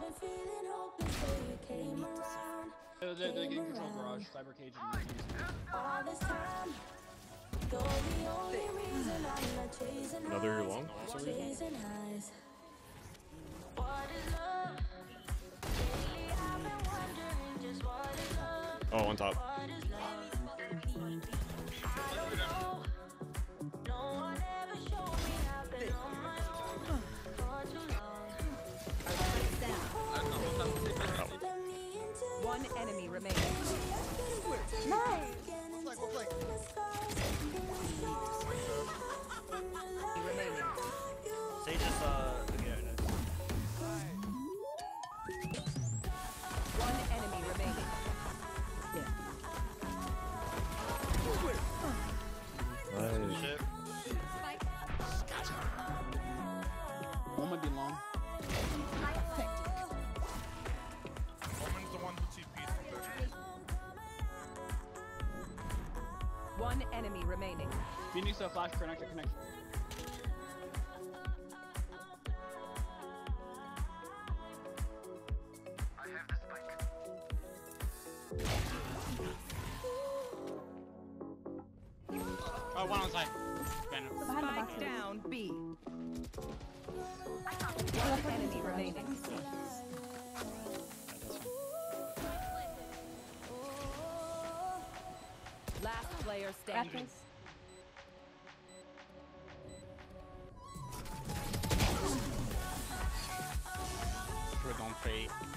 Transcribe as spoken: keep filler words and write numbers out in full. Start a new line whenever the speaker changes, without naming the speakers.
They're, they're, they're getting control garage, cyber cage, and
another long. Oh, on top.
One enemy remaining.
Nice.
Look like, look like.
Remaining.
Say just uh yeah, no.
One enemy remaining.
Nice.
Shit.
One might be long.
Woman's the one who T P'd from there.
One enemy remaining.
Phoenix uh, flash connector connection.
Oh, one on side. Ben.
Behind the
Spike
boxes.
down B. One enemy remaining. Last player standing.
Raptors.
We're going fate.